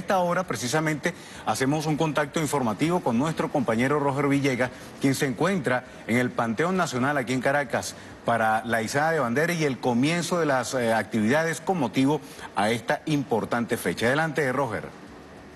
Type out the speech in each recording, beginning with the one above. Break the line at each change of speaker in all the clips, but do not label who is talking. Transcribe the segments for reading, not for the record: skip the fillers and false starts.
esta hora precisamente hacemos un contacto informativo con nuestro compañero Roger Villegas, quien se encuentra en el Panteón Nacional aquí en Caracas para la izada de bandera y el comienzo de las actividades con motivo a esta importante fecha. Adelante, Roger.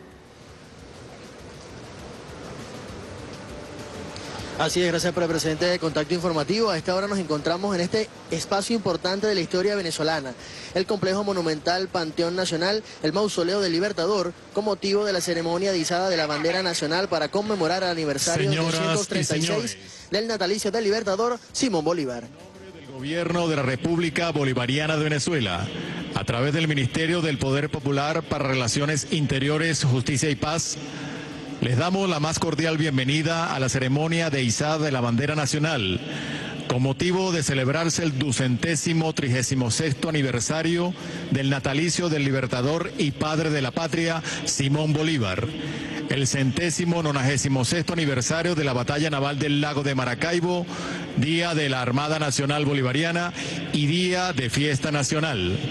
Así es, gracias por el presente contacto informativo. A esta hora nos encontramos en este espacio importante de la historia venezolana, el complejo monumental Panteón Nacional, el mausoleo del Libertador, con motivo de la ceremonia de izada de la bandera nacional para conmemorar el aniversario 236 del natalicio del Libertador Simón Bolívar.
Del Gobierno de la República Bolivariana de Venezuela, a través del Ministerio del Poder Popular para Relaciones Interiores, Justicia y Paz, les damos la más cordial bienvenida a la ceremonia de izada de la bandera nacional, con motivo de celebrarse el 236º aniversario del natalicio del libertador y padre de la patria, Simón Bolívar, el 196º aniversario de la batalla naval del lago de Maracaibo, día de la Armada Nacional Bolivariana y día de fiesta nacional.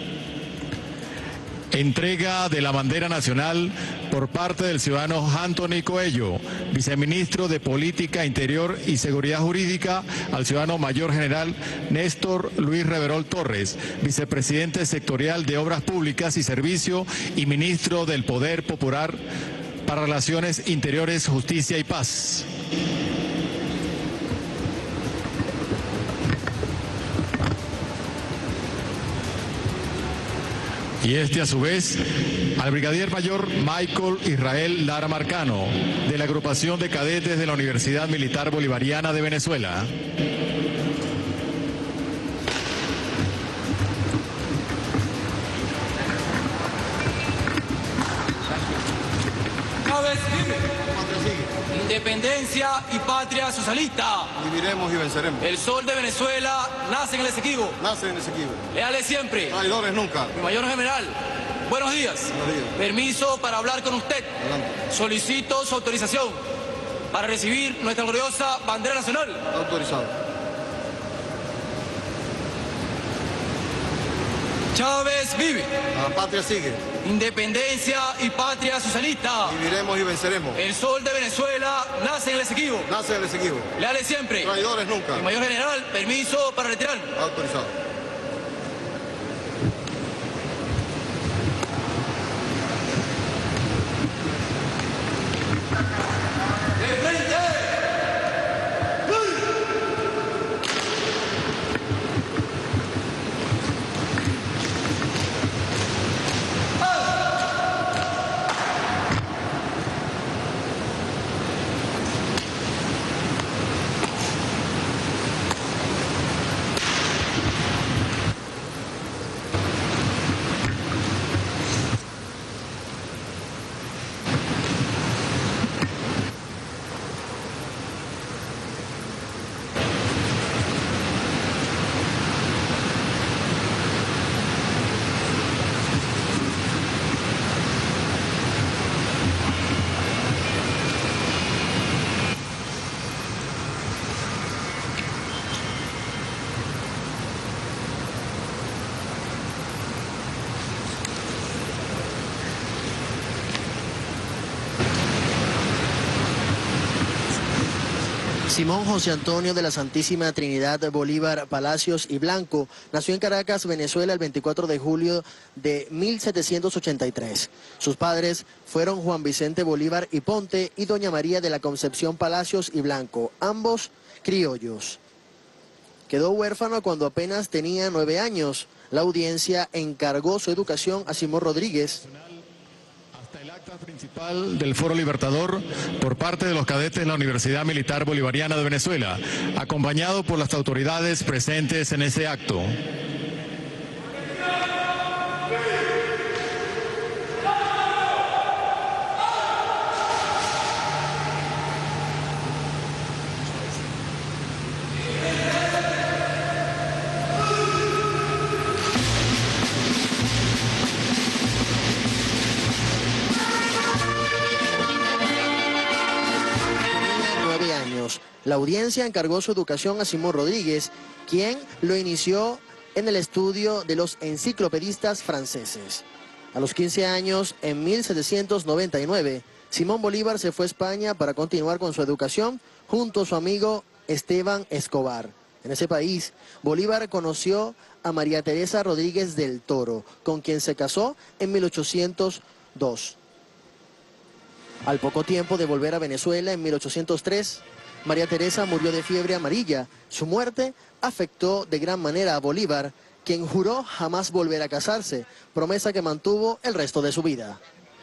Entrega de la bandera nacional por parte del ciudadano Anthony Coello, viceministro de Política Interior y Seguridad Jurídica, al ciudadano mayor general Néstor Luis Reverol Torres, vicepresidente sectorial de Obras Públicas y Servicio y ministro del Poder Popular para Relaciones Interiores, Justicia y Paz. Y a su vez, al brigadier mayor Michael Israel Lara Marcano, de la agrupación de cadetes de la Universidad Militar Bolivariana de Venezuela.
Independencia y patria socialista.
Viviremos y venceremos.
El sol de Venezuela nace en el Esequibo.
Nace en el Esequibo.
Leales siempre.
Traidores nunca.
Mi mayor general, buenos días.
Buenos días.
Permiso para hablar con usted.
Adelante.
Solicito su autorización para recibir nuestra gloriosa bandera nacional.
Autorizado.
Chávez vive.
La patria sigue.
Independencia y patria socialista.
Viviremos y venceremos.
El sol de Venezuela nace en el Esequibo.
Nace en el Esequibo.
Leales siempre.
Traidores nunca.
Mi mayor general, permiso para retirar.
Autorizado.
Simón José Antonio de la Santísima Trinidad Bolívar Palacios y Blanco nació en Caracas, Venezuela, el 24 de julio de 1783. Sus padres fueron Juan Vicente Bolívar y Ponte y doña María de la Concepción Palacios y Blanco, ambos criollos. Quedó huérfano cuando apenas tenía 9 años. La audiencia encargó su educación a Simón Rodríguez.
El acta principal del Foro Libertador por parte de los cadetes de la Universidad Militar Bolivariana de Venezuela, acompañado por las autoridades presentes en ese acto.
La audiencia encargó su educación a Simón Rodríguez, quien lo inició en el estudio de los enciclopedistas franceses. A los 15 años, en 1799, Simón Bolívar se fue a España para continuar con su educación junto a su amigo Esteban Escobar. En ese país, Bolívar conoció a María Teresa Rodríguez del Toro, con quien se casó en 1802. Al poco tiempo de volver a Venezuela, en 1803, María Teresa murió de fiebre amarilla. Su muerte afectó de gran manera a Bolívar, quien juró jamás volver a casarse, promesa que mantuvo el resto de su vida.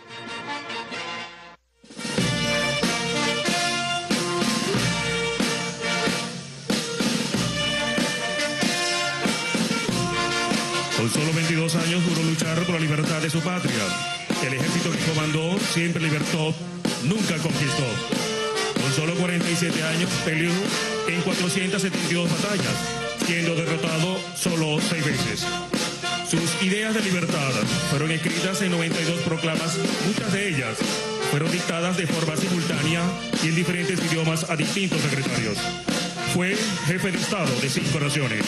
Con solo 22 años juró luchar por la libertad de su patria. El ejército que comandó siempre libertó, nunca conquistó. Con solo 47 años peleó en 472 batallas, siendo derrotado solo 6 veces. Sus ideas de libertad fueron escritas en 92 proclamas, muchas de ellas fueron dictadas de forma simultánea y en diferentes idiomas a distintos secretarios. Fue jefe de Estado de 5 naciones.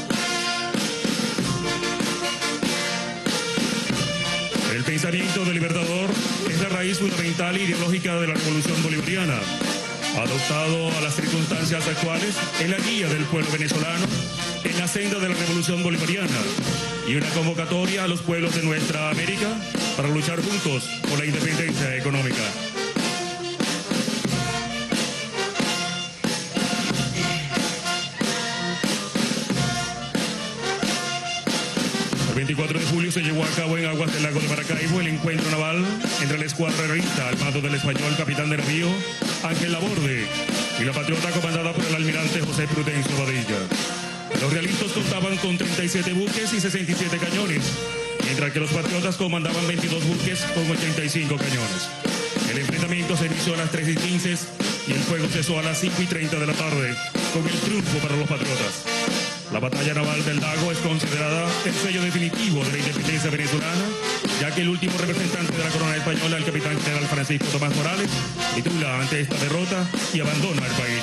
El pensamiento del libertador es la raíz fundamental e ideológica de la revolución bolivariana. Adoptado a las circunstancias actuales, es la guía del pueblo venezolano en la senda de la revolución bolivariana y una convocatoria a los pueblos de nuestra América para luchar juntos por la independencia económica. El 24 de julio se llevó a cabo en aguas del lago de Maracaibo el encuentro naval entre la escuadra realista al mando del español capitán de navío Ángel Laborde y la patriota comandada por el almirante José Prudencio Badilla. Los realistas contaban con 37 buques y 67 cañones, mientras que los patriotas comandaban 22 buques con 85 cañones. El enfrentamiento se inició a las 3:15 y el fuego cesó a las 5:30 de la tarde, con el triunfo para los patriotas. La batalla naval del lago es considerada el sello definitivo de la independencia venezolana, ya que el último representante de la corona española, el capitán general Francisco Tomás Morales, titula ante esta derrota y abandona el país.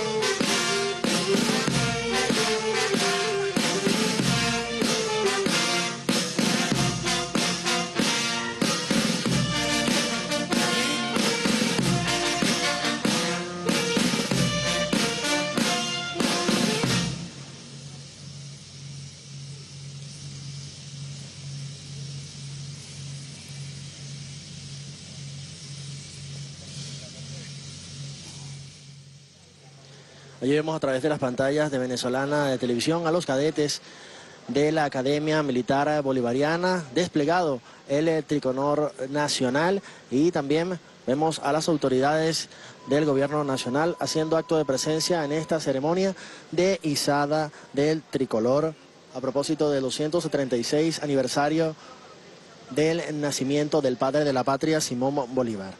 Allí vemos a través de las pantallas de Venezolana de Televisión a los cadetes de la Academia Militar Bolivariana, desplegado el tricolor nacional, y también vemos a las autoridades del gobierno nacional haciendo acto de presencia en esta ceremonia de izada del tricolor a propósito del 236 aniversario del nacimiento del padre de la patria, Simón Bolívar.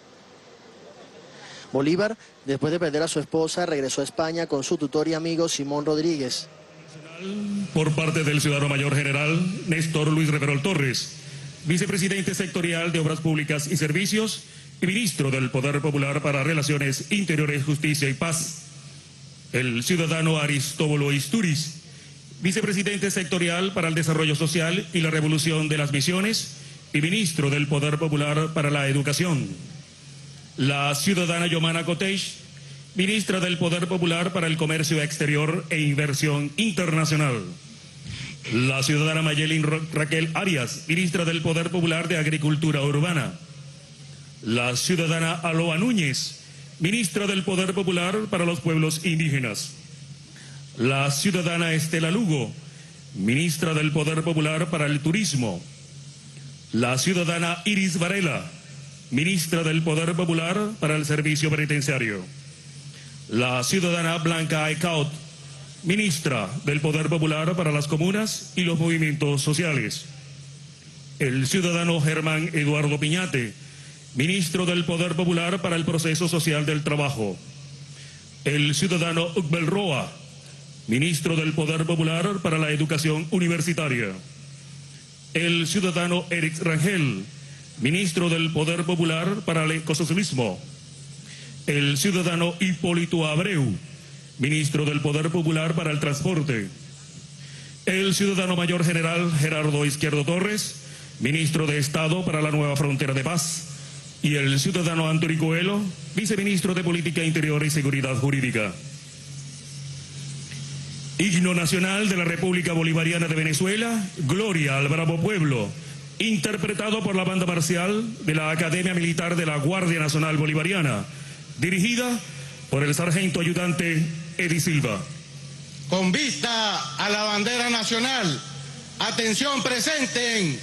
Bolívar, después de perder a su esposa, regresó a España con su tutor y amigo Simón Rodríguez.
Por parte del ciudadano mayor general Néstor Luis Reverol Torres, vicepresidente sectorial de Obras Públicas y Servicios y ministro del Poder Popular para Relaciones Interiores, Justicia y Paz. El ciudadano Aristóbulo Isturiz, vicepresidente sectorial para el Desarrollo Social y la Revolución de las Misiones y ministro del Poder Popular para la Educación. La ciudadana Yomana Coteix, ministra del Poder Popular para el Comercio Exterior e Inversión Internacional. La ciudadana Mayelin Raquel Arias, ministra del Poder Popular de Agricultura Urbana. La ciudadana Aloa Núñez, ministra del Poder Popular para los Pueblos Indígenas. La ciudadana Estela Lugo, ministra del Poder Popular para el Turismo. La ciudadana Iris Varela, ministra del Poder Popular para el Servicio Penitenciario. La ciudadana Blanca Aicaut, ministra del Poder Popular para las Comunas y los Movimientos Sociales. El ciudadano Germán Eduardo Piñate, ministro del Poder Popular para el Proceso Social del Trabajo. El ciudadano Ugbel Roa, ministro del Poder Popular para la Educación Universitaria. El ciudadano Eric Rangel, ministro del Poder Popular para el Ecosocialismo. El ciudadano Hipólito Abreu, ministro del Poder Popular para el Transporte. El ciudadano mayor general Gerardo Izquierdo Torres, ministro de Estado para la Nueva Frontera de Paz, y el ciudadano Anthony Coelho, viceministro de Política Interior y Seguridad Jurídica. Himno Nacional de la República Bolivariana de Venezuela, Gloria al Bravo Pueblo, interpretado por la banda marcial de la Academia Militar de la Guardia Nacional Bolivariana, dirigida por el sargento ayudante Eddie Silva.
Con vista a la bandera nacional, atención, presenten.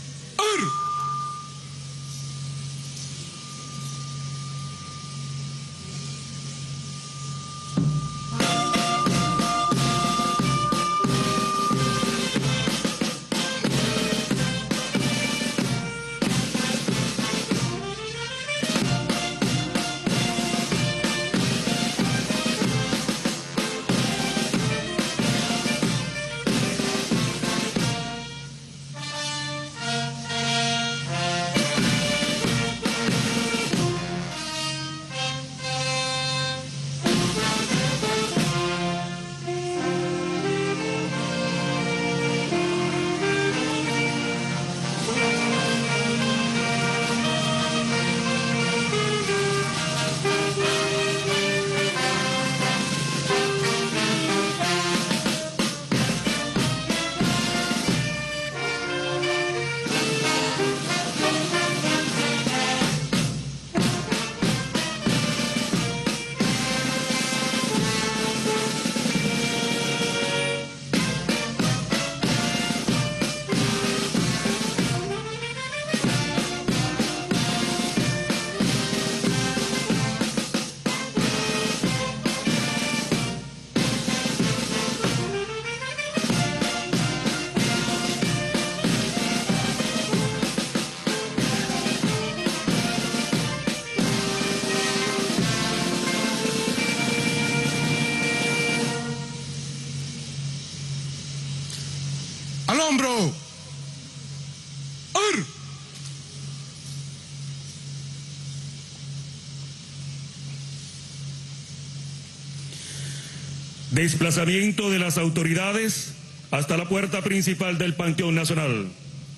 ¡Al hombro! ¡Ar!
Desplazamiento de las autoridades hasta la puerta principal del Panteón Nacional.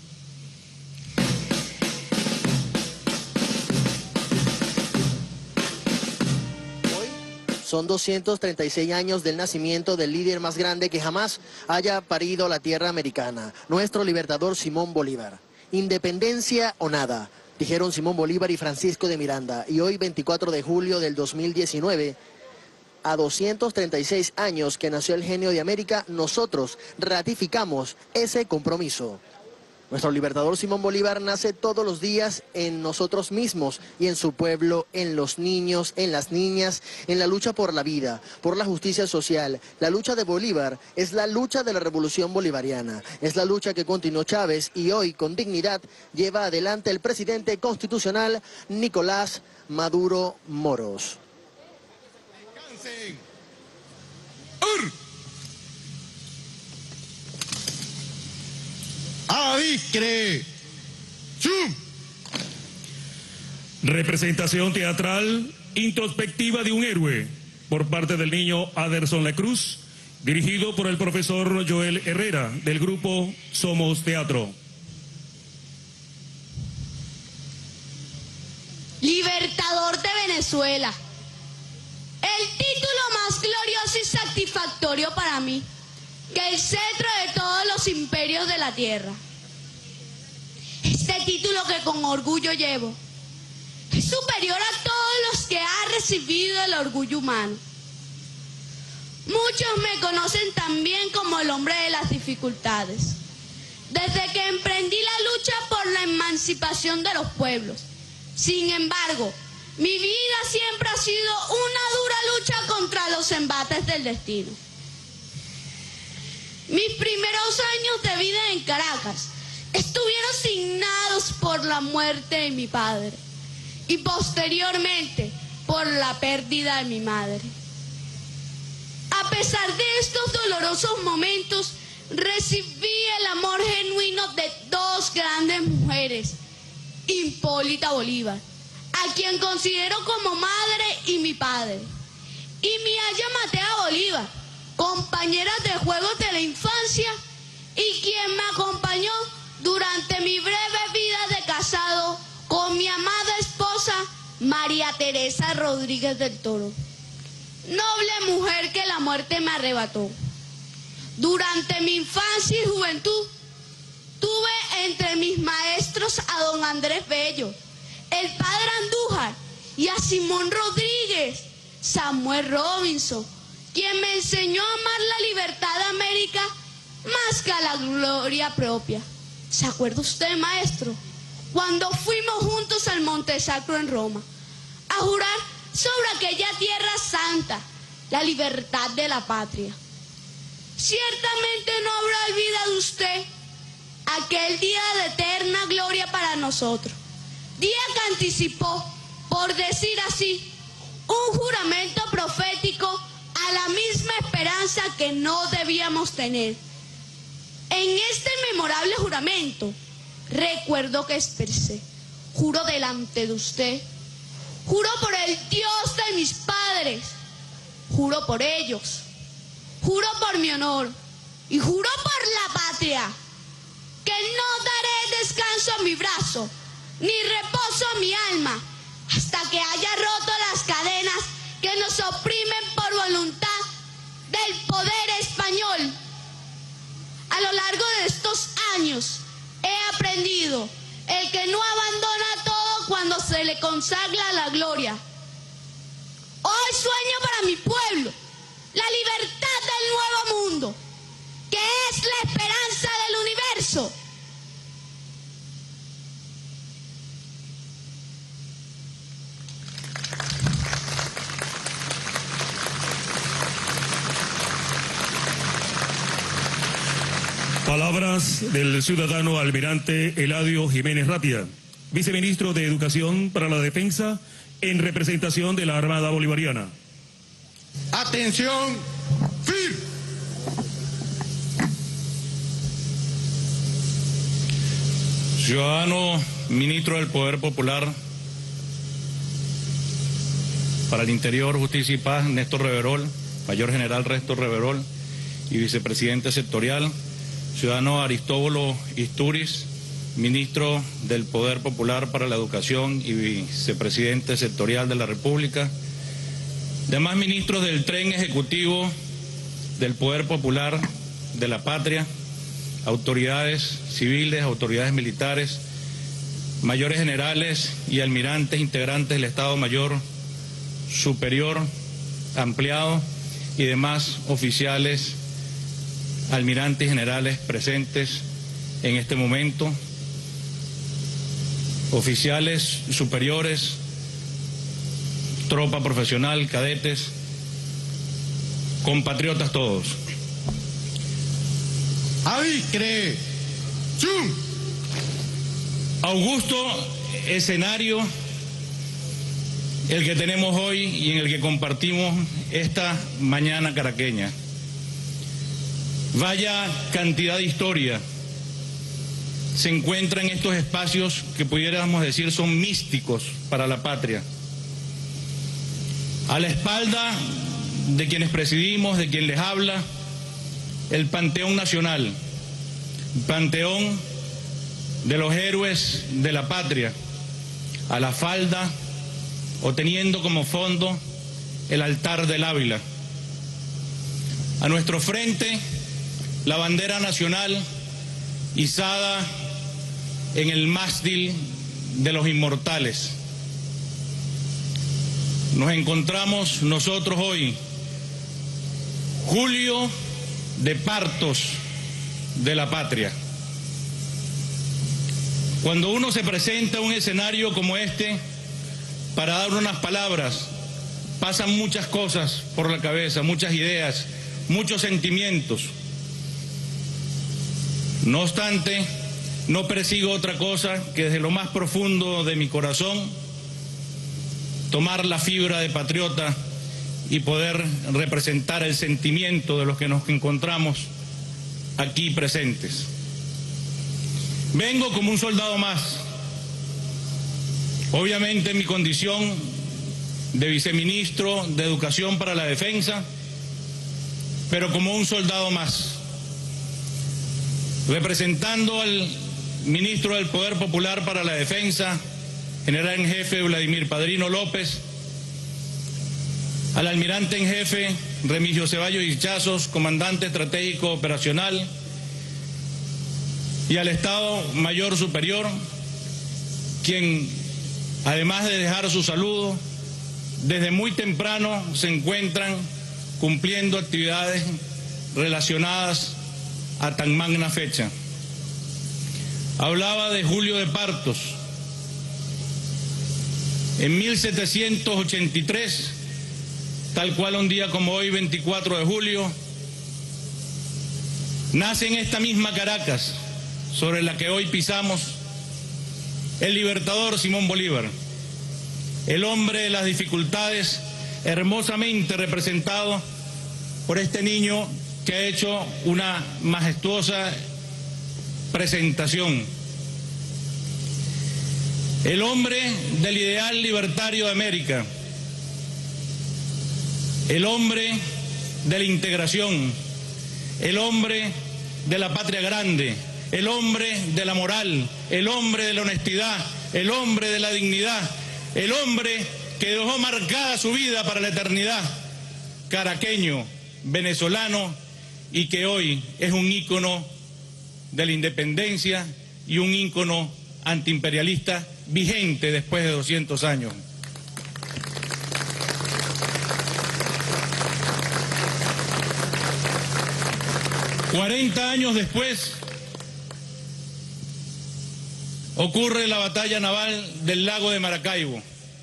Son 236 años del nacimiento del líder más grande que jamás haya parido la tierra americana, nuestro libertador Simón Bolívar. Independencia o nada, dijeron Simón Bolívar y Francisco de Miranda. Y hoy, 24 de julio del 2019, a 236 años que nació el genio de América, nosotros ratificamos ese compromiso. Nuestro libertador Simón Bolívar nace todos los días en nosotros mismos y en su pueblo, en los niños, en las niñas, en la lucha por la vida, por la justicia social. La lucha de Bolívar es la lucha de la revolución bolivariana. Es la lucha que continuó Chávez y hoy con dignidad lleva adelante el presidente constitucional Nicolás Maduro Moros.
¡Adicre! ¡Chum!
Representación teatral introspectiva de un héroe por parte del niño Aderson Lecruz, dirigido por el profesor Joel Herrera del grupo Somos Teatro.
Libertador de Venezuela. El título más glorioso y satisfactorio para mí que el cetro de todos los imperios de la tierra. Este título que con orgullo llevo es superior a todos los que ha recibido el orgullo humano. Muchos me conocen también como el hombre de las dificultades. Desde que emprendí la lucha por la emancipación de los pueblos. Sin embargo, mi vida siempre ha sido una dura lucha contra los embates del destino. Mis primeros años de vida en Caracas estuvieron signados por la muerte de mi padre y posteriormente por la pérdida de mi madre. A pesar de estos dolorosos momentos, recibí el amor genuino de dos grandes mujeres, Hipólita Bolívar, a quien considero como madre y mi padre, y mi aya Matea Bolívar, compañera de juegos de la infancia y quien me acompañó durante mi breve vida de casado con mi amada esposa María Teresa Rodríguez del Toro, noble mujer que la muerte me arrebató. Durante mi infancia y juventud tuve entre mis maestros a don Andrés Bello, el padre Andújar, y a Simón Rodríguez, Samuel Robinson, quien me enseñó a amar la libertad de América más que a la gloria propia. ¿Se acuerda usted, maestro? Cuando fuimos juntos al Monte Sacro en Roma, a jurar sobre aquella tierra santa, la libertad de la patria. Ciertamente no habrá olvidado usted aquel día de eterna gloria para nosotros, día que anticipó, por decir así, un juramento profético a la misma esperanza que no debíamos tener. En este memorable juramento, recuerdo que expresé, juro delante de usted, juro por el Dios de mis padres, juro por ellos, juro por mi honor y juro por la patria, que no daré descanso a mi brazo, ni reposo a mi alma, hasta que haya roto las cadenas que nos oprimen por voluntad del poder español. A lo largo de estos años he aprendido el que no abandona todo cuando se le consagra la gloria. Hoy sueño para mi pueblo la libertad del nuevo mundo, que es la esperanza del universo.
Palabras del ciudadano almirante Eladio Jiménez Ratia, viceministro de Educación para la Defensa en representación de la Armada Bolivariana.
Atención, firme.
Ciudadano ministro del Poder Popular para el Interior, Justicia y Paz, Néstor Reverol, Mayor General Néstor Reverol y vicepresidente sectorial. Ciudadano Aristóbulo Isturiz, ministro del Poder Popular para la Educación y vicepresidente sectorial de la República. Demás ministros del Tren Ejecutivo del Poder Popular de la Patria, autoridades civiles, autoridades militares, mayores generales y almirantes integrantes del Estado Mayor Superior ampliado y demás oficiales, almirantes generales presentes en este momento, oficiales superiores, tropa profesional, cadetes, compatriotas todos.
Avicre, ¡zum!
Augusto escenario el que tenemos hoy y en el que compartimos esta mañana caraqueña. Vaya cantidad de historia se encuentra en estos espacios que pudiéramos decir son místicos para la patria. A la espalda de quienes presidimos, de quien les habla, el Panteón Nacional, Panteón de los héroes de la patria, a la falda o teniendo como fondo el altar del Ávila. A nuestro frente, la bandera nacional izada en el mástil de los inmortales. Nos encontramos nosotros hoy, julio de partos de la patria. Cuando uno se presenta a un escenario como este para dar unas palabras, pasan muchas cosas por la cabeza, muchas ideas, muchos sentimientos. No obstante, no persigo otra cosa que desde lo más profundo de mi corazón tomar la fibra de patriota y poder representar el sentimiento de los que nos encontramos aquí presentes. Vengo como un soldado más, obviamente en mi condición de viceministro de Educación para la Defensa, pero como un soldado más, representando al ministro del Poder Popular para la Defensa, general en jefe Vladimir Padrino López, al almirante en jefe Remigio Ceballos Hichazos, comandante estratégico operacional, y al Estado Mayor Superior, quien, además de dejar su saludo, desde muy temprano se encuentran cumpliendo actividades relacionadas a tan magna fecha. Hablaba de Julio de Partos. En 1783, tal cual un día como hoy, 24 de julio, nace en esta misma Caracas, sobre la que hoy pisamos, el libertador Simón Bolívar, el hombre de las dificultades, hermosamente representado por este niño que ha hecho una majestuosa presentación. El hombre del ideal libertario de América, el hombre de la integración, el hombre de la patria grande, el hombre de la moral, el hombre de la honestidad, el hombre de la dignidad, el hombre que dejó marcada su vida para la eternidad, caraqueño, venezolano, y que hoy es un ícono de la independencia y un ícono antiimperialista vigente después de 200 años. ...40 años después ocurre la batalla naval del lago de Maracaibo.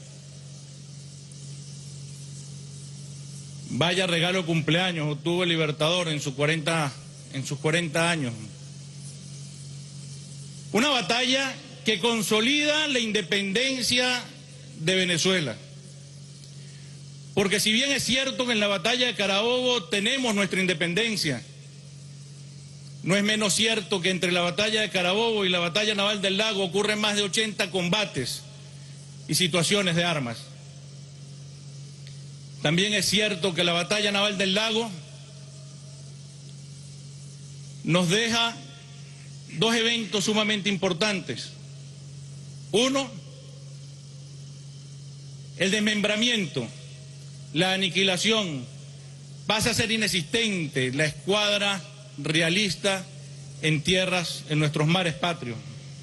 Vaya regalo de cumpleaños obtuvo el Libertador en sus 40 años. Una batalla que consolida la independencia de Venezuela. Porque si bien es cierto que en la batalla de Carabobo tenemos nuestra independencia, no es menos cierto que entre la batalla de Carabobo y la batalla naval del lago ocurren más de 80 combates y situaciones de armas. También es cierto que la batalla naval del lago nos deja dos eventos sumamente importantes. Uno, el desmembramiento, la aniquilación, pasa a ser inexistente la escuadra realista en tierras, en nuestros mares patrios.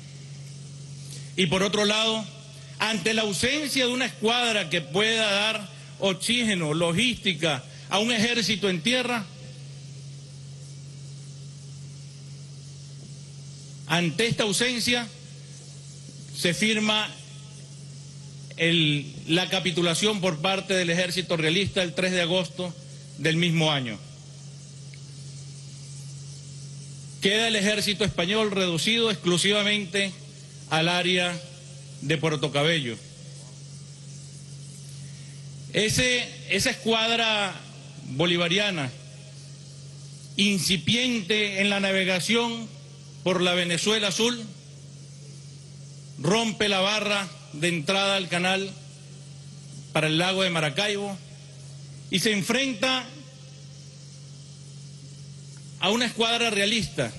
Y por otro lado, ante la ausencia de una escuadra que pueda dar oxígeno, logística a un ejército en tierra, ante esta ausencia se firma la capitulación por parte del ejército realista el 3 de agosto del mismo año. Queda el ejército español reducido exclusivamente al área de Puerto Cabello. Esa escuadra bolivariana, incipiente en la navegación por la Venezuela Azul, rompe la barra de entrada al canal para el lago de Maracaibo y se enfrenta a una escuadra realista,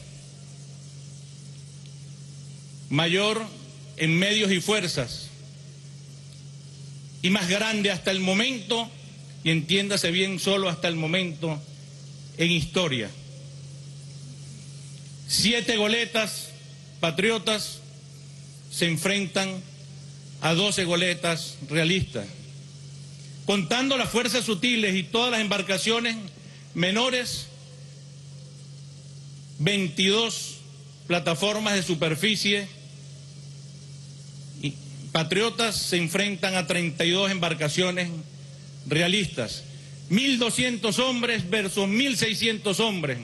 mayor en medios y fuerzas, y más grande hasta el momento, y entiéndase bien, solo hasta el momento, en historia. 7 goletas patriotas se enfrentan a 12 goletas realistas. Contando las fuerzas sutiles y todas las embarcaciones menores, 22 plataformas de superficie y patriotas se enfrentan a 32 embarcaciones realistas. 1.200 hombres versus 1.600 hombres.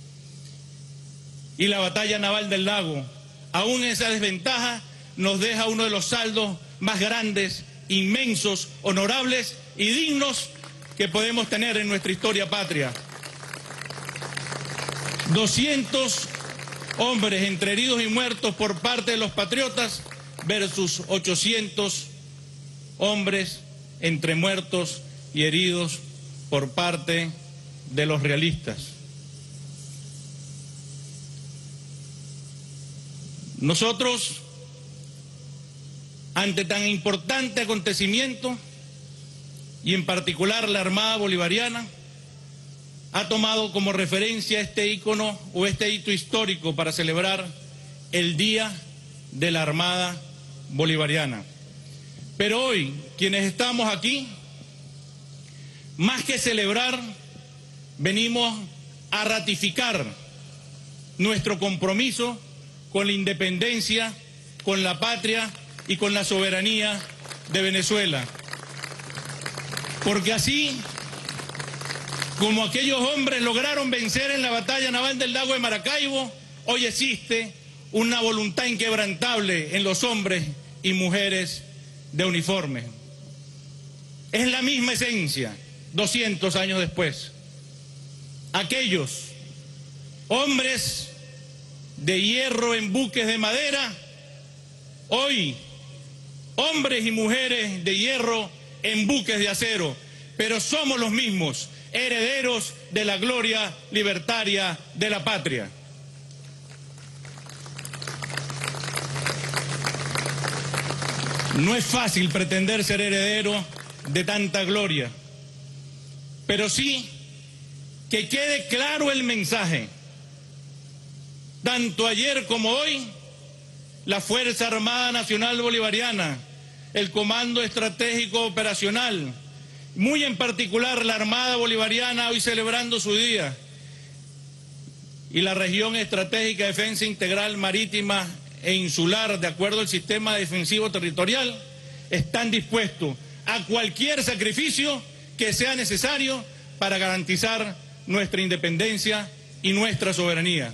Y la batalla naval del lago, aún esa desventaja, nos deja uno de los saldos más grandes, inmensos, honorables y dignos que podemos tener en nuestra historia patria. 200 hombres entre heridos y muertos por parte de los patriotas versus 800 hombres entre muertos y heridos por parte de los realistas. Nosotros, ante tan importante acontecimiento, y en particular la Armada Bolivariana, ha tomado como referencia este ícono o este hito histórico para celebrar el Día de la Armada Bolivariana. Pero hoy, quienes estamos aquí, más que celebrar, venimos a ratificar nuestro compromiso con la independencia, con la patria y con la soberanía de Venezuela. Porque así como aquellos hombres lograron vencer en la batalla naval del lago de Maracaibo, hoy existe una voluntad inquebrantable en los hombres y mujeres de uniforme. Es la misma esencia, 200 años después. Aquellos hombres de hierro en buques de madera, hoy hombres y mujeres de hierro en buques de acero, pero somos los mismos, herederos de la gloria libertaria de la patria. No es fácil pretender ser heredero de tanta gloria, pero sí que quede claro el mensaje. Tanto ayer como hoy, la Fuerza Armada Nacional Bolivariana, el Comando Estratégico Operacional, muy en particular la Armada Bolivariana, hoy celebrando su día, y la Región Estratégica de Defensa Integral Marítima e Insular, de acuerdo al Sistema Defensivo Territorial, están dispuestos a cualquier sacrificio que sea necesario para garantizar nuestra independencia y nuestra soberanía.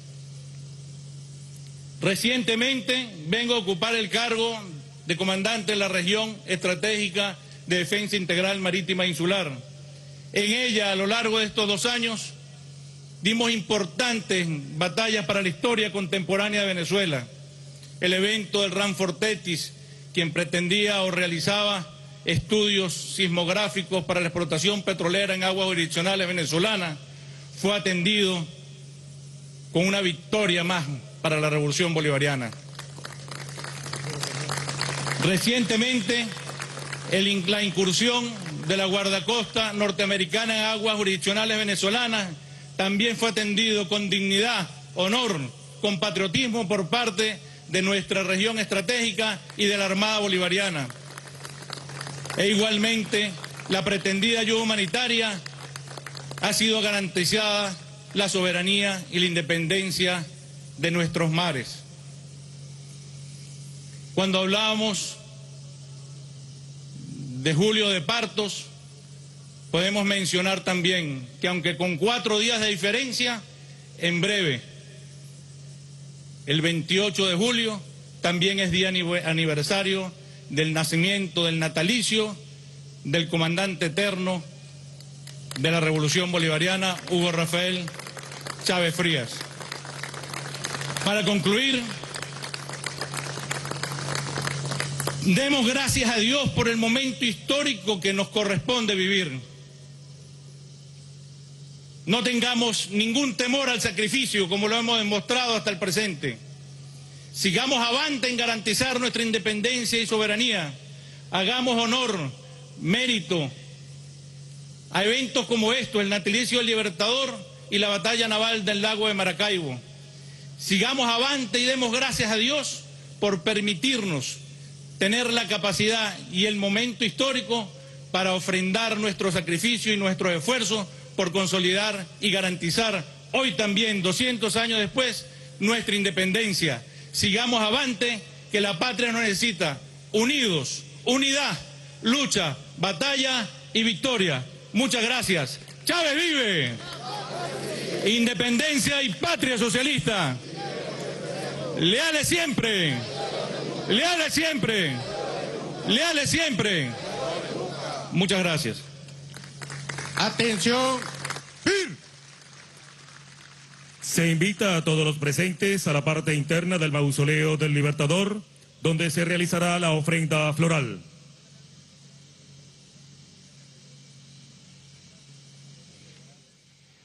Recientemente vengo a ocupar el cargo de comandante de la Región Estratégica de Defensa Integral Marítima e Insular. En ella, a lo largo de estos 2 años, dimos importantes batallas para la historia contemporánea de Venezuela. El evento del Ranford Tetis, quien pretendía o realizaba estudios sismográficos para la explotación petrolera en aguas jurisdiccionales venezolanas, fue atendido con una victoria más para la Revolución Bolivariana. Recientemente, la incursión de la guardacosta norteamericana en aguas jurisdiccionales venezolanas también fue atendido con dignidad, honor, con patriotismo por parte de nuestra región estratégica y de la Armada Bolivariana. E igualmente, la pretendida ayuda humanitaria ha sido garantizada la soberanía y la independencia de nuestros mares. Cuando hablábamos de Julio de Partos, podemos mencionar también que aunque con 4 días de diferencia, en breve, el 28 de julio, también es día aniversario del nacimiento, del natalicio del comandante eterno de la Revolución Bolivariana, Hugo Rafael Chávez Frías. Para concluir, demos gracias a Dios por el momento histórico que nos corresponde vivir. No tengamos ningún temor al sacrificio, como lo hemos demostrado hasta el presente. Sigamos avante en garantizar nuestra independencia y soberanía. Hagamos honor, mérito a eventos como estos, el natalicio del Libertador y la batalla naval del lago de Maracaibo. Sigamos avante y demos gracias a Dios por permitirnos tener la capacidad y el momento histórico para ofrendar nuestro sacrificio y nuestro esfuerzo por consolidar y garantizar hoy también, 200 años después, nuestra independencia. Sigamos avante, que la patria nos necesita unidos, unidad, lucha, batalla y victoria. Muchas gracias. ¡Chávez vive! Independencia y patria socialista. Leales siempre. Leales siempre. Leales siempre. Muchas gracias.
Atención. ¡Fir!
Se invita a todos los presentes a la parte interna del mausoleo del Libertador, donde se realizará la ofrenda floral.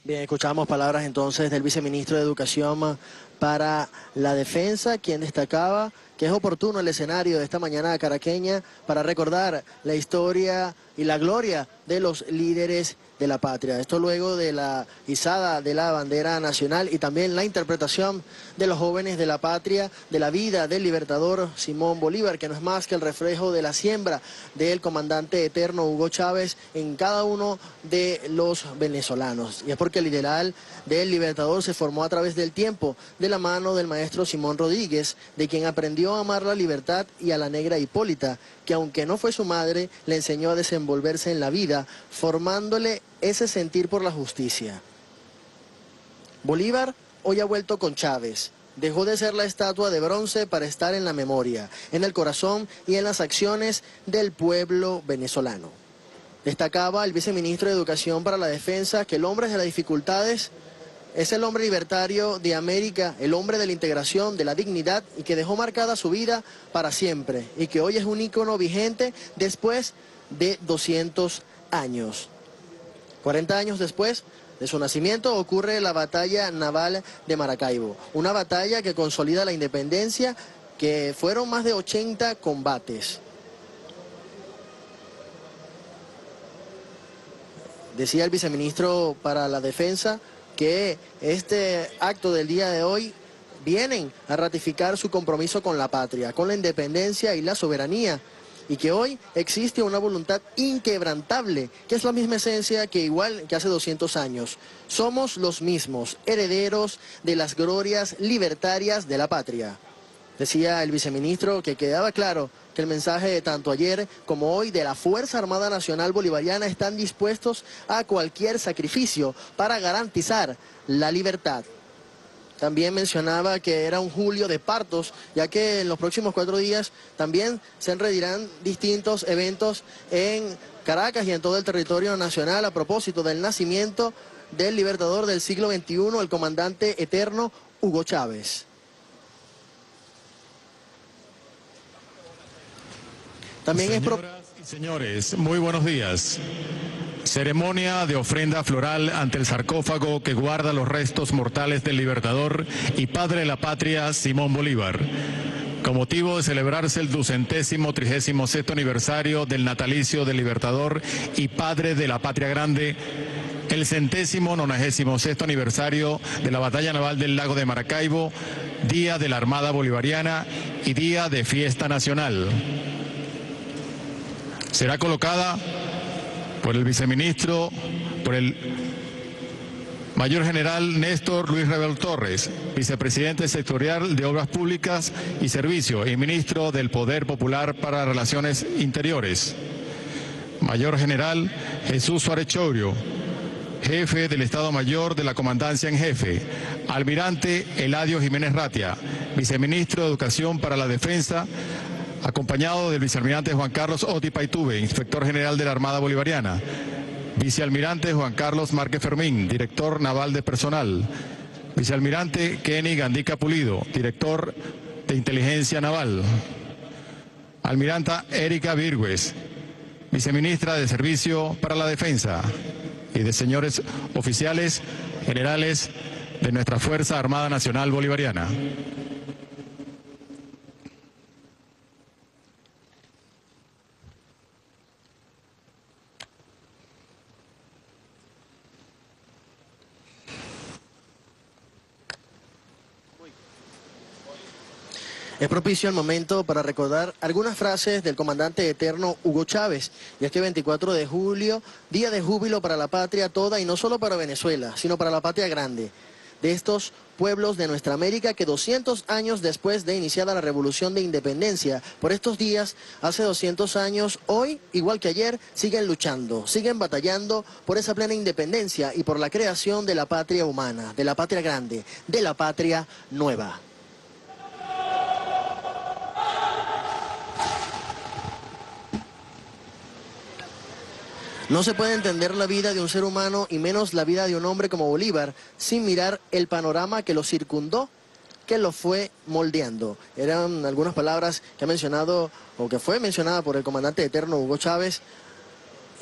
Bien, escuchamos palabras entonces del viceministro de Educación para la Defensa, quien destacaba que es oportuno el escenario de esta mañana caraqueña para recordar la historia y la gloria de los líderes de la patria. Esto luego de la izada de la bandera nacional y también la interpretación de los jóvenes de la patria, de la vida del libertador Simón Bolívar, que no es más que el reflejo de la siembra del comandante eterno Hugo Chávez en cada uno de los venezolanos. Y es porque el ideal del libertador se formó a través del tiempo, de la mano del maestro Simón Rodríguez, de quien aprendió a amar la libertad, y a la negra Hipólita, que aunque no fue su madre, le enseñó a desenvolverse en la vida, formándole ese sentir por la justicia. Bolívar hoy ha vuelto con Chávez. Dejó de ser la estatua de bronce para estar en la memoria, en el corazón y en las acciones del pueblo venezolano. Destacaba el viceministro de Educación para la Defensa que el hombre de las dificultades es el hombre libertario de América, el hombre de la integración, de la dignidad, y que dejó marcada su vida para siempre, y que hoy es un ícono vigente después de 200 años. 40 años después de su nacimiento ocurre la batalla naval de Maracaibo, una batalla que consolida la independencia, que fueron más de 80 combates. Decía el viceministro para la Defensa que este acto del día de hoy vienen a ratificar su compromiso con la patria, con la independencia y la soberanía, y que hoy existe una voluntad inquebrantable, que es la misma esencia que igual que hace 200 años. Somos los mismos, herederos de las glorias libertarias de la patria. Decía el viceministro que quedaba claro que el mensaje de tanto ayer como hoy de la Fuerza Armada Nacional Bolivariana están dispuestos a cualquier sacrificio para garantizar la libertad. También mencionaba que era un julio de partos, ya que en los próximos 4 días también se enredarán distintos eventos en Caracas y en todo el territorio nacional a propósito del nacimiento del libertador del siglo XXI, el comandante eterno Hugo Chávez. También
Señoras y señores, muy buenos días. Ceremonia de ofrenda floral ante el sarcófago que guarda los restos mortales del libertador y padre de la patria Simón Bolívar. Con motivo de celebrarse el 236º aniversario del natalicio del libertador y padre de la patria grande, el 196º aniversario de la batalla naval del lago de Maracaibo, Día de la Armada Bolivariana y Día de Fiesta Nacional. Será colocada por el viceministro, por el mayor general Néstor Luis Reverol Torres, vicepresidente sectorial de Obras Públicas y Servicio y ministro del Poder Popular para Relaciones Interiores. Mayor general Jesús Suárez Chourio, jefe del Estado Mayor de la Comandancia en Jefe. Almirante Eladio Jiménez Ratia, viceministro de Educación para la Defensa, acompañado del vicealmirante Juan Carlos Oti Paitube, inspector general de la Armada Bolivariana, vicealmirante Juan Carlos Márquez Fermín, director naval de personal, vicealmirante Kenny Gandica Pulido, director de inteligencia naval, almiranta Erika Virgües, viceministra de Servicio para la Defensa, y de señores oficiales generales de nuestra Fuerza Armada Nacional Bolivariana.
Es propicio el momento para recordar algunas frases del comandante eterno Hugo Chávez. Y es que 24 de julio, día de júbilo para la patria toda, y no solo para Venezuela, sino para la patria grande. De estos pueblos de nuestra América que 200 años después de iniciada la Revolución de Independencia, por estos días, hace 200 años, hoy, igual que ayer, siguen luchando, siguen batallando por esa plena independencia y por la creación de la patria humana, de la patria grande, de la patria nueva. No se puede entender la vida de un ser humano y menos la vida de un hombre como Bolívar sin mirar el panorama que lo circundó, que lo fue moldeando. Eran algunas palabras que ha mencionado o que fue mencionada por el comandante eterno Hugo Chávez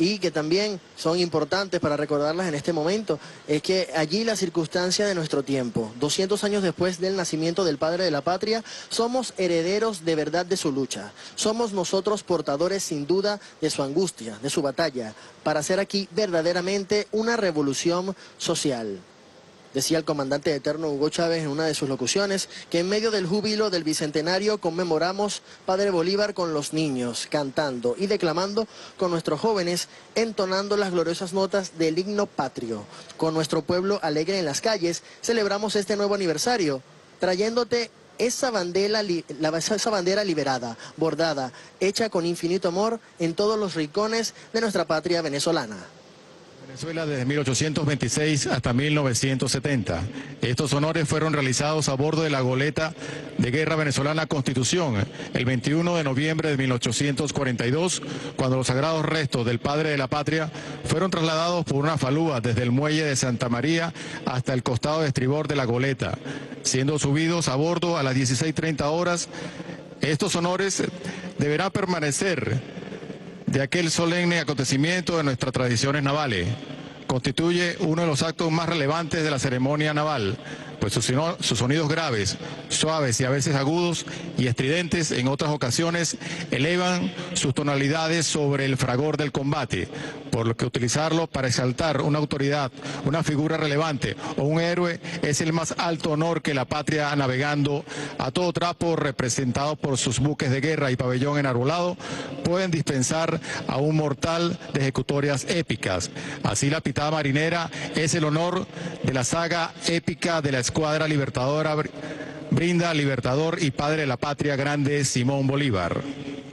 y que también son importantes para recordarlas en este momento, es que allí la circunstancia de nuestro tiempo, 200 años después del nacimiento del padre de la patria, somos herederos de verdad de su lucha. Somos nosotros portadores sin duda de su angustia, de su batalla, para hacer aquí verdaderamente una revolución social. Decía el comandante eterno Hugo Chávez en una de sus locuciones que en medio del júbilo del bicentenario conmemoramos Padre Bolívar con los niños, cantando y declamando con nuestros jóvenes, entonando las gloriosas notas del himno patrio. Con nuestro pueblo alegre en las calles, celebramos este nuevo aniversario, trayéndote esa bandera liberada, bordada, hecha con infinito amor en todos los rincones de nuestra patria venezolana.
Venezuela desde 1826 hasta 1970. Estos honores fueron realizados a bordo de la goleta de guerra venezolana Constitución el 21 de noviembre de 1842, cuando los sagrados restos del padre de la patria fueron trasladados por una falúa desde el muelle de Santa María hasta el costado de estribor de la goleta, siendo subidos a bordo a las 16:30 horas. Estos honores deberán permanecer de aquel solemne acontecimiento de nuestras tradiciones navales. Constituye uno de los actos más relevantes de la ceremonia naval, pues sus sonidos graves, suaves y a veces agudos y estridentes en otras ocasiones elevan sus tonalidades sobre el fragor del combate, por lo que utilizarlo para exaltar una autoridad, una figura relevante o un héroe es el más alto honor que la patria navegando a todo trapo, representado por sus buques de guerra y pabellón enarbolado, pueden dispensar a un mortal de ejecutorias épicas. Así la pitada marinera es el honor de la saga épica de la escuadra libertadora brinda al libertador y padre de la patria grande Simón Bolívar.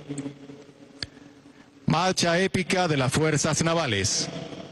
Marcha épica de las fuerzas navales.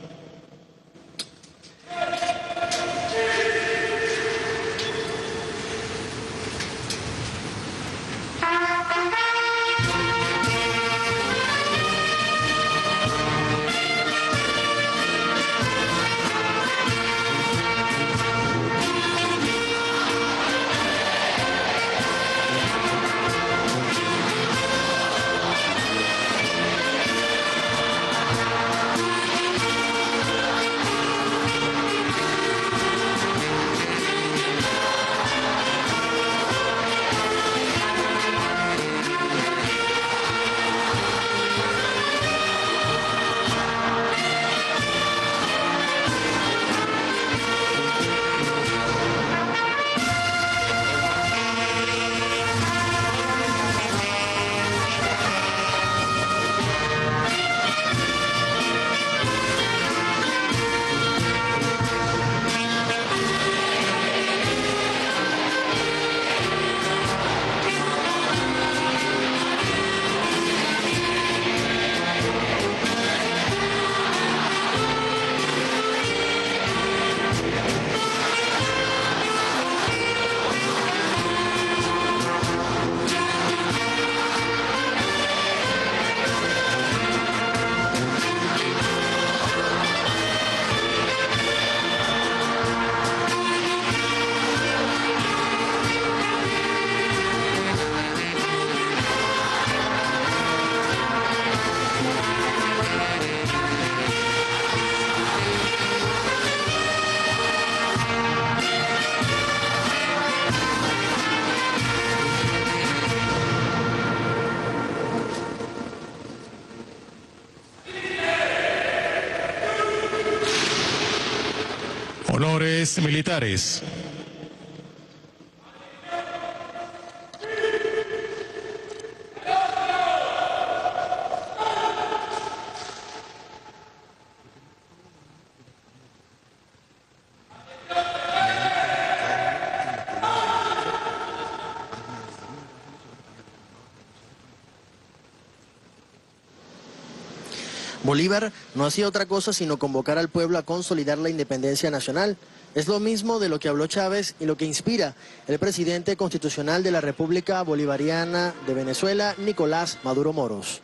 Honores militares.
Bolívar no hacía otra cosa sino convocar al pueblo a consolidar la independencia nacional. Es lo mismo de lo que habló Chávez y lo que inspira el presidente constitucional de la República Bolivariana de Venezuela, Nicolás Maduro Moros.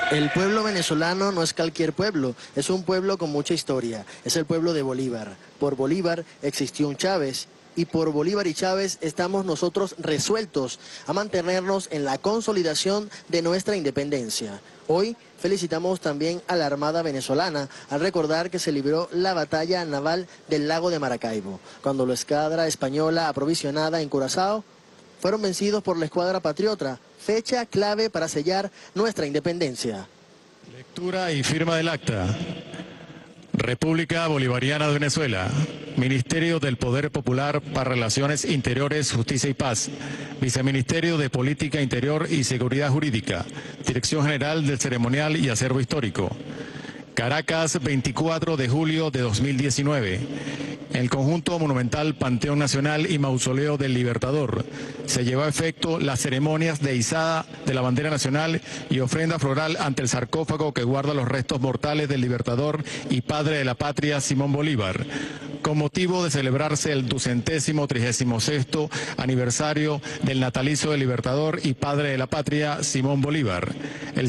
El pueblo venezolano no es cualquier pueblo, es un pueblo con mucha historia, es el pueblo de Bolívar. Por Bolívar existió un Chávez y por Bolívar y Chávez estamos nosotros resueltos a mantenernos en la consolidación de nuestra independencia. Hoy felicitamos también a la Armada venezolana al recordar que se libró la batalla naval del lago de Maracaibo, cuando la escuadra española aprovisionada en Curazao fueron vencidos por la escuadra patriota, fecha clave para sellar nuestra independencia.
Lectura y firma del acta. República Bolivariana de Venezuela. Ministerio del Poder Popular para Relaciones Interiores, Justicia y Paz. Viceministerio de Política Interior y Seguridad Jurídica. Dirección General del Ceremonial y Acervo Histórico. Caracas, 24 de julio de 2019. En el conjunto monumental Panteón Nacional y Mausoleo del Libertador se llevó a efecto las ceremonias de izada de la bandera nacional y ofrenda floral ante el sarcófago que guarda los restos mortales del Libertador y padre de la patria Simón Bolívar, con motivo de celebrarse el 236º aniversario del natalicio del Libertador y padre de la patria Simón Bolívar, el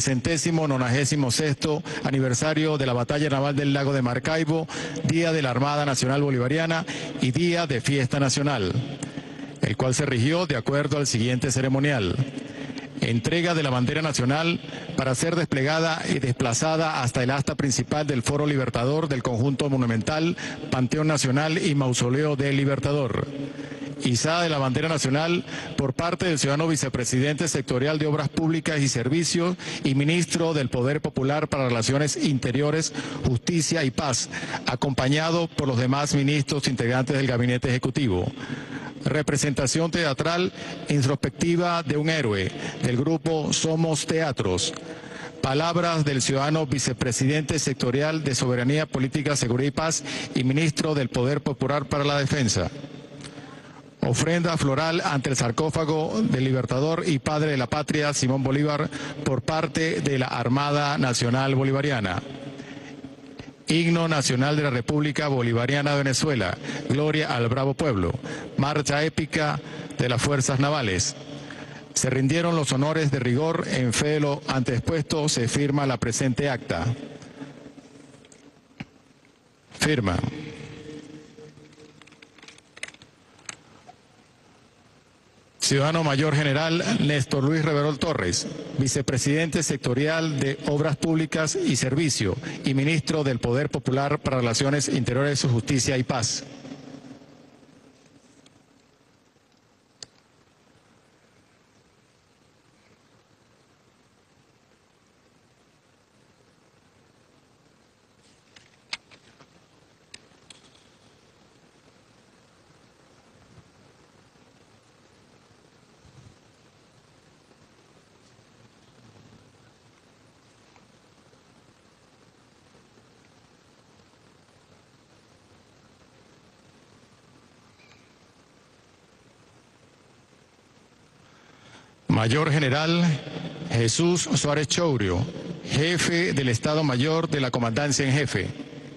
196º aniversario de la batalla naval del lago de Maracaibo, Día de la Armada Nacional Bolivariana y Día de Fiesta Nacional, el cual se rigió de acuerdo al siguiente ceremonial. Entrega de la bandera nacional para ser desplegada y desplazada hasta el asta principal del Foro Libertador del conjunto monumental Panteón Nacional y Mausoleo del Libertador. Izada de la bandera nacional por parte del ciudadano vicepresidente sectorial de Obras Públicas y Servicios y ministro del Poder Popular para Relaciones Interiores, Justicia y Paz, acompañado por los demás ministros integrantes del Gabinete Ejecutivo. Representación teatral introspectiva de un héroe del grupo Somos Teatros. Palabras del ciudadano vicepresidente sectorial de Soberanía Política, Seguridad y Paz y ministro del Poder Popular para la Defensa. Ofrenda floral ante el sarcófago del Libertador y padre de la patria Simón Bolívar por parte de la Armada Nacional Bolivariana. Himno Nacional de la República Bolivariana de Venezuela, Gloria al Bravo Pueblo, marcha épica de las Fuerzas Navales. Se rindieron los honores de rigor, en fe de lo anteexpuesto se firma la presente acta. Firma. Ciudadano Mayor General Néstor Luis Reverol Torres, vicepresidente sectorial de Obras Públicas y Servicio y ministro del Poder Popular para Relaciones Interiores, Justicia y Paz. Mayor General Jesús Suárez Chourio, jefe del Estado Mayor de la Comandancia en Jefe.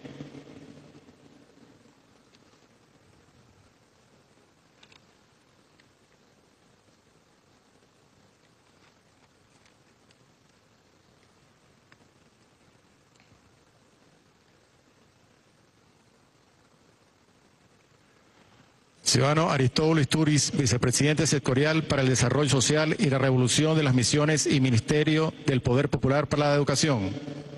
Ciudadano Aristóbulo Isturiz, vicepresidente sectorial para el Desarrollo Social y la Revolución de las Misiones y Ministerio del Poder Popular para la Educación.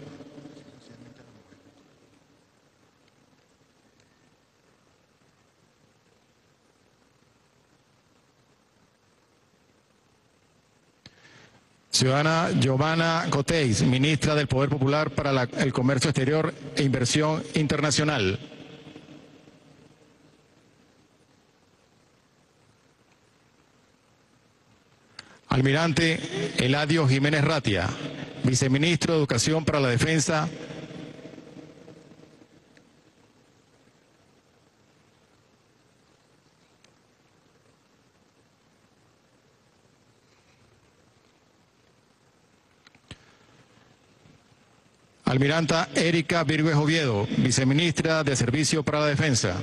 Ciudadana Giovanna Coteis, ministra del Poder Popular para el Comercio Exterior e Inversión Internacional. Almirante Eladio Jiménez Ratia, viceministro de Educación para la Defensa. Almiranta Erika Virgües Oviedo, viceministra de Servicio para la Defensa.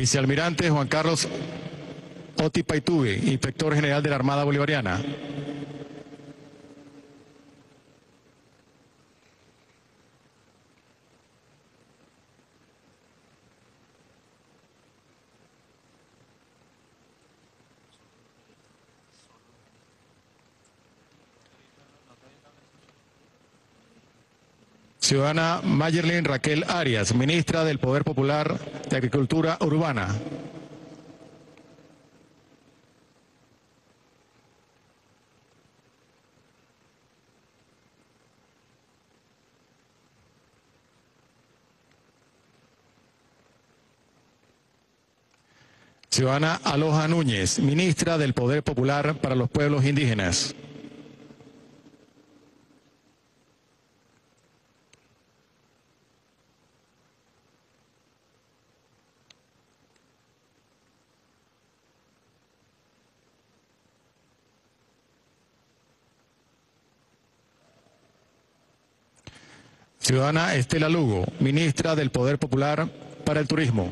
Vicealmirante Juan Carlos Oti Paituve, Inspector General de la Armada Bolivariana. Ciudadana Mayerlin Raquel Arias, Ministra del Poder Popular de Agricultura Urbana. Ciudadana Aloja Núñez, Ministra del Poder Popular para los Pueblos Indígenas. Ciudadana Estela Lugo, Ministra del Poder Popular para el Turismo.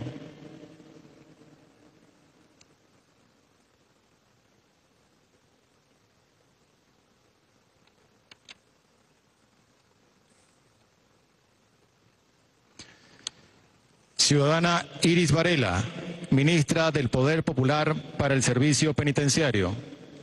Ciudadana Iris Varela, Ministra del Poder Popular para el Servicio Penitenciario.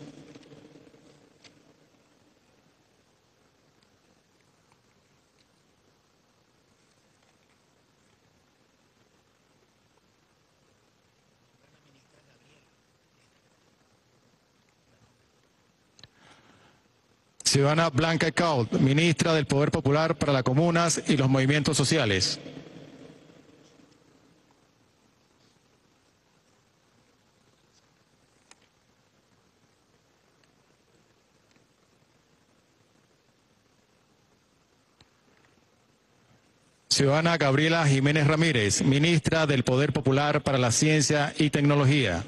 Ciudadana Blanca Ecault, Ministra del Poder Popular para las Comunas y los Movimientos Sociales. Ciudadana Gabriela Jiménez Ramírez, Ministra del Poder Popular para la Ciencia y Tecnología.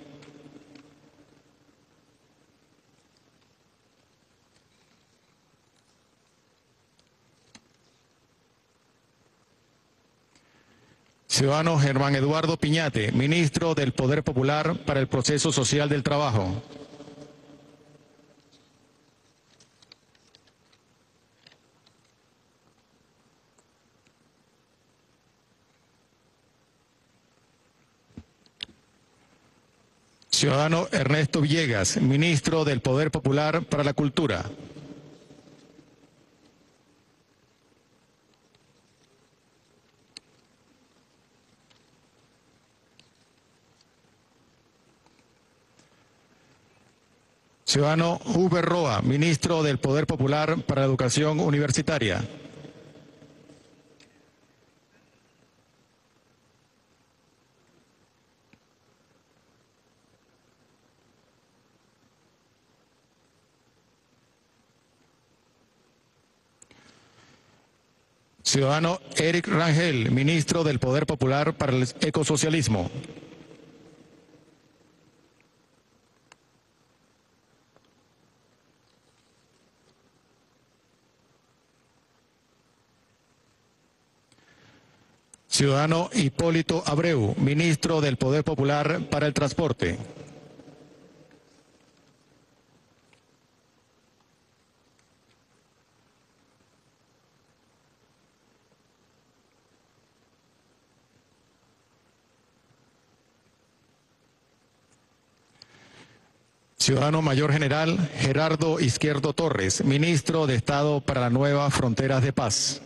Ciudadano Germán Eduardo Piñate, Ministro del Poder Popular para el Proceso Social del Trabajo. Ciudadano Ernesto Villegas, Ministro del Poder Popular para la Cultura. Ciudadano Huber Roa, Ministro del Poder Popular para la Educación Universitaria. Ciudadano Eric Rangel, Ministro del Poder Popular para el Ecosocialismo. Ciudadano Hipólito Abreu, Ministro del Poder Popular para el Transporte. Ciudadano Mayor General Gerardo Izquierdo Torres, Ministro de Estado para las Nuevas Fronteras de Paz.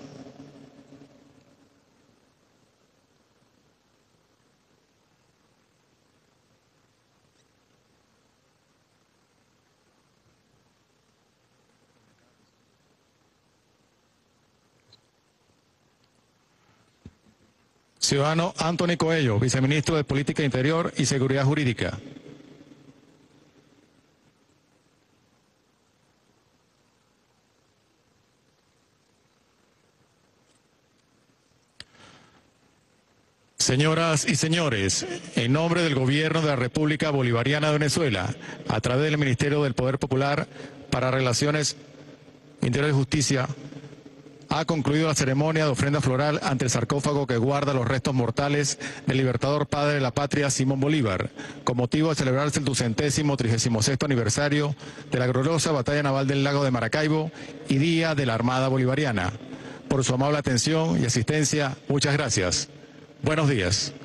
Ciudadano Anthony Coello, Viceministro de Política Interior y Seguridad Jurídica. Señoras y señores, en nombre del Gobierno de la República Bolivariana de Venezuela, a través del Ministerio del Poder Popular para Relaciones Interiores y Justicia, ha concluido la ceremonia de ofrenda floral ante el sarcófago que guarda los restos mortales del libertador padre de la patria Simón Bolívar, con motivo de celebrarse el 236º aniversario de la gloriosa batalla naval del lago de Maracaibo y Día de la Armada Bolivariana. Por su amable atención y asistencia, muchas gracias. Buenos días.